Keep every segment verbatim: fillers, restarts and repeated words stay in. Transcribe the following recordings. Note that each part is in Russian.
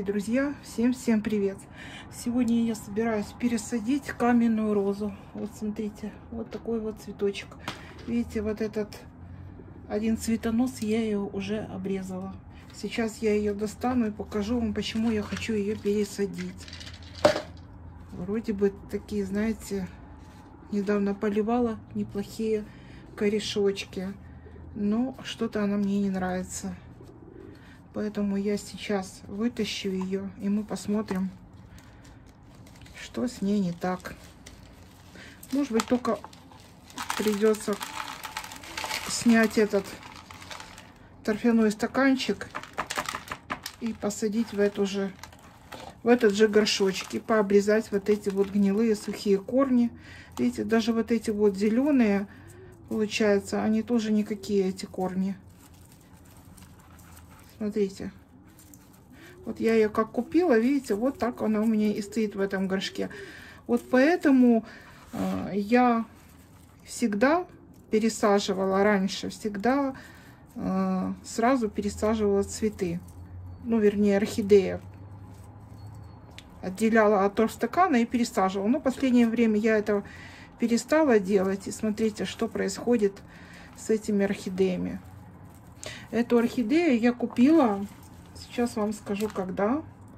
дорогие друзья, всем-всем привет! Сегодня я собираюсь пересадить каменную розу. Вот смотрите, вот такой вот цветочек. Видите, вот этот один цветонос, я ее уже обрезала. Сейчас я ее достану и покажу вам, почему я хочу ее пересадить. Вроде бы такие, знаете, недавно поливала, неплохие корешочки. Но что-то она мне не нравится. Поэтому я сейчас вытащу ее, и мы посмотрим, что с ней не так. Может быть, только придется снять этот торфяной стаканчик и посадить в эту же, в этот же горшочек и пообрезать вот эти вот гнилые сухие корни. Видите, даже вот эти вот зеленые, получается, они тоже никакие, эти корни. Смотрите, вот я ее как купила, видите, вот так она у меня и стоит в этом горшке. Вот поэтому э, я всегда пересаживала раньше, всегда э, сразу пересаживала цветы, ну, вернее, орхидеи. Отделяла от торфстакана и пересаживала. Но в последнее время я это перестала делать. И смотрите, что происходит с этими орхидеями. Эту орхидею я купила, сейчас вам скажу, когда.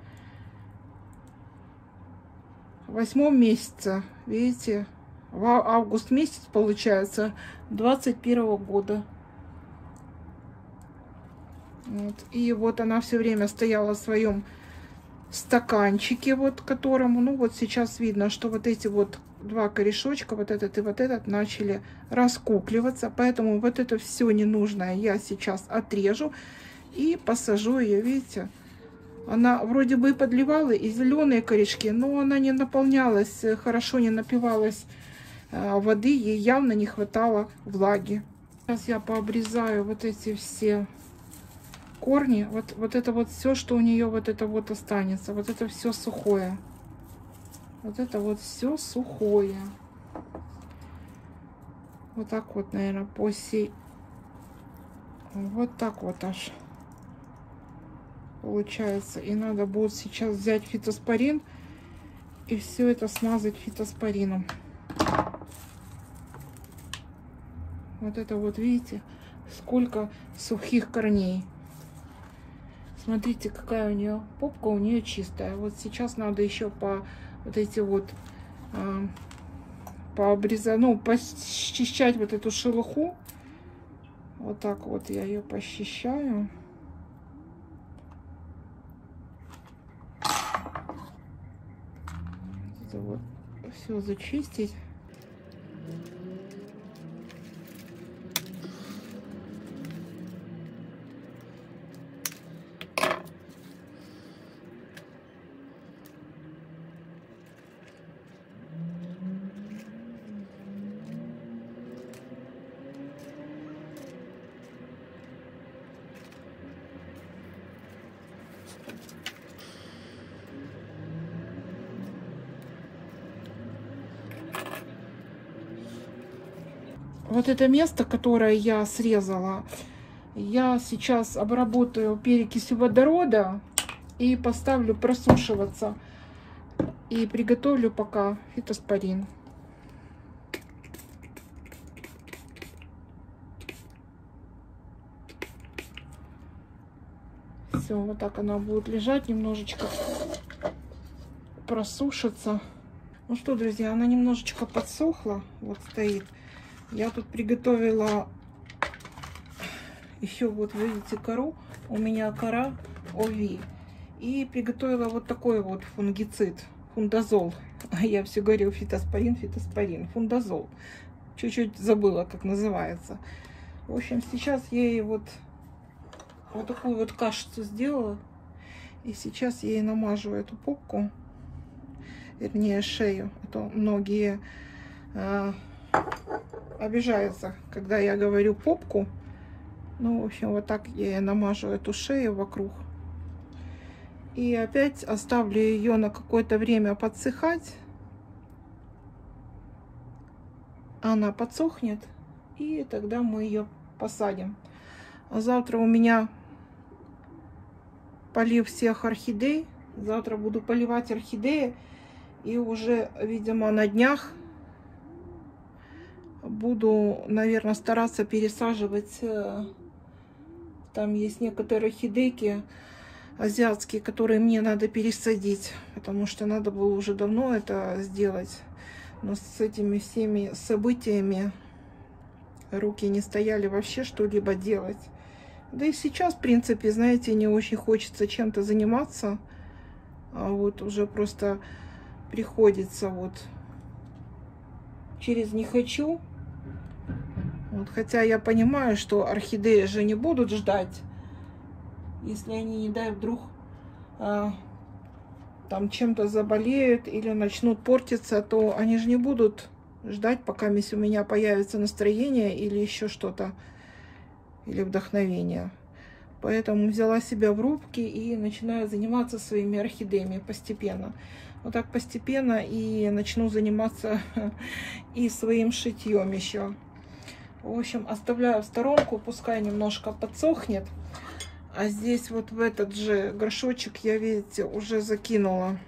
В восьмом месяце, видите, в август месяц, получается, двадцать первого года. Вот. И вот она все время стояла в своем стаканчике, вот которому, ну вот сейчас видно, что вот эти вот два корешочка, вот этот и вот этот, начали раскукливаться, поэтому вот это все ненужное я сейчас отрежу и посажу ее. Видите, она вроде бы и подливала и зеленые корешки, но она не наполнялась, хорошо не напивалась воды, ей явно не хватало влаги. Сейчас я пообрезаю вот эти все корни, вот, вот это вот все, что у нее вот это вот останется, вот это все сухое. Вот это вот все сухое. Вот так вот, наверное, по всей... Вот так вот аж получается. И надо будет сейчас взять фитоспорин и все это смазать фитоспорином. Вот это вот, видите, сколько сухих корней. Смотрите, какая у нее попка, у нее чистая. Вот сейчас надо еще по вот эти вот э, пообрезать, ну, почищать вот эту шелуху. Вот так вот я ее пощищаю. Это вот все зачистить. Вот это место, которое я срезала, я сейчас обработаю перекисью водорода и поставлю просушиваться. И приготовлю пока фитоспорин. Все, вот так она будет лежать, немножечко просушится. Ну что, друзья, она немножечко подсохла, вот стоит. Я тут приготовила еще, вот видите, кору. У меня кора ОВИ. И приготовила вот такой вот фунгицид, фундазол. Я все говорю фитоспорин, фитоспорин, фундазол. Чуть-чуть забыла, как называется. В общем, сейчас я ей вот, вот такую вот кашицу сделала. И сейчас я ей намажу эту попку, вернее шею. А то многие... А, обижается, когда я говорю попку. Ну, в общем, вот так я намажу эту шею вокруг. И опять оставлю ее на какое-то время подсыхать. Она подсохнет. И тогда мы ее посадим. А завтра у меня полив всех орхидей. Завтра буду поливать орхидеи. И уже, видимо, на днях буду, наверное, стараться пересаживать. Там есть некоторые орхидейки азиатские, которые мне надо пересадить. Потому что надо было уже давно это сделать. Но с этими всеми событиями руки не стояли вообще что-либо делать. Да и сейчас, в принципе, знаете, не очень хочется чем-то заниматься. А вот уже просто приходится вот через не хочу. Вот, хотя я понимаю, что орхидеи же не будут ждать, если они, не дай вдруг, а, там чем-то заболеют или начнут портиться, то они же не будут ждать, пока у меня появится настроение или еще что-то, или вдохновение. Поэтому взяла себя в руки и начинаю заниматься своими орхидеями постепенно. Вот так постепенно и начну заниматься и своим шитьем еще. В общем, оставляю в сторонку, пускай немножко подсохнет. А здесь вот в этот же горшочек я, видите, уже закинула.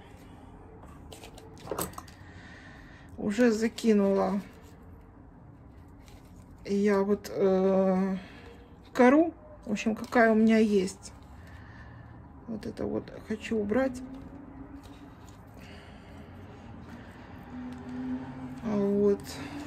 Уже закинула я вот э, кору. В общем, какая у меня есть. Вот это вот хочу убрать. А вот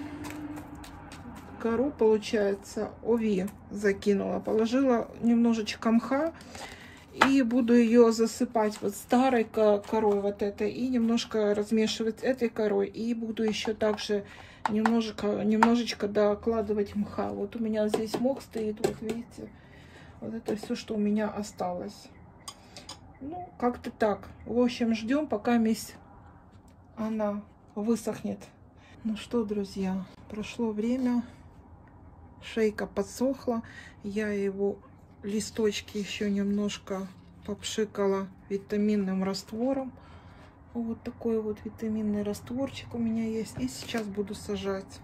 кору, получается, ови закинула. Положила немножечко мха. И буду ее засыпать вот старой корой вот этой. И немножко размешивать этой корой. И буду еще также немножечко, немножечко докладывать мха. Вот у меня здесь мох стоит, вот видите. Вот это все, что у меня осталось. Ну, как-то так. В общем, ждем, пока месть она высохнет. Ну что, друзья, прошло время. Шейка подсохла. Я его листочки еще немножко попшикала витаминным раствором. Вот такой вот витаминный растворчик у меня есть. И сейчас буду сажать.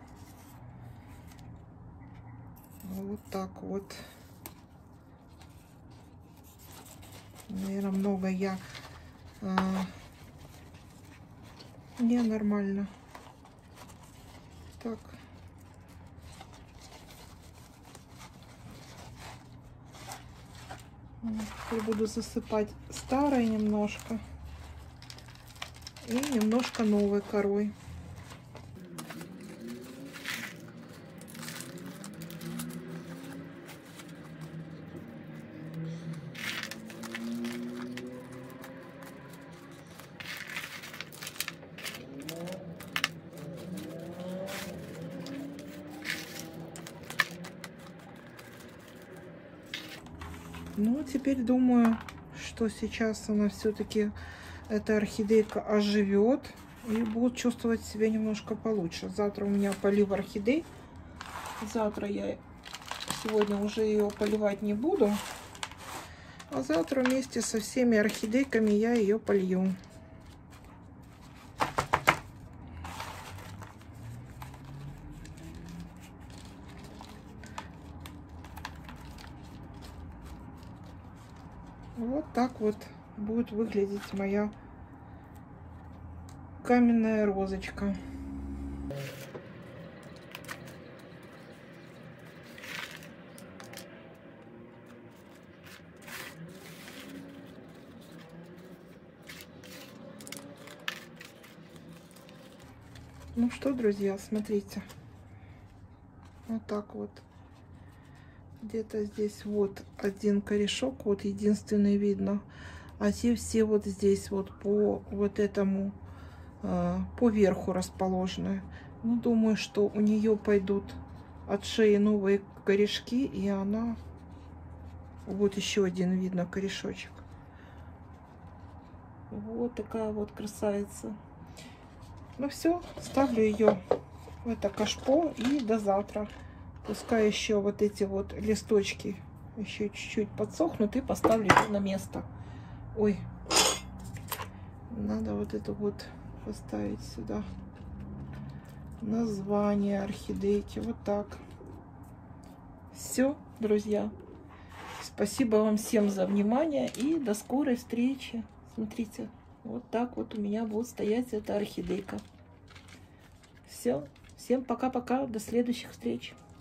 Вот так вот. Наверное, много я... А, не, нормально. Так. Я буду засыпать старой немножко. И немножко новой корой. Ну, теперь думаю, что сейчас она все-таки, эта орхидейка, оживет и будет чувствовать себя немножко получше. Завтра у меня полив орхидей. Завтра я сегодня уже ее поливать не буду. А завтра вместе со всеми орхидейками я ее полью. Вот так вот будет выглядеть моя каменная розочка. Ну что, друзья, смотрите. Вот так вот. Где-то здесь вот один корешок, вот единственный видно. А те все вот здесь вот по вот этому, э, по верху расположены. Ну, думаю, что у нее пойдут от шеи новые корешки. И она... Вот еще один видно корешочек. Вот такая вот красавица. Ну все, ставлю ее в это кашпо и до завтра. Пускай еще вот эти вот листочки еще чуть-чуть подсохнут, и поставлю их на место. Ой, надо вот это вот поставить сюда. Название орхидейки. Вот так. Все, друзья. Спасибо вам всем за внимание и до скорой встречи. Смотрите, вот так вот у меня будет стоять эта орхидейка. Все, всем пока-пока, до следующих встреч.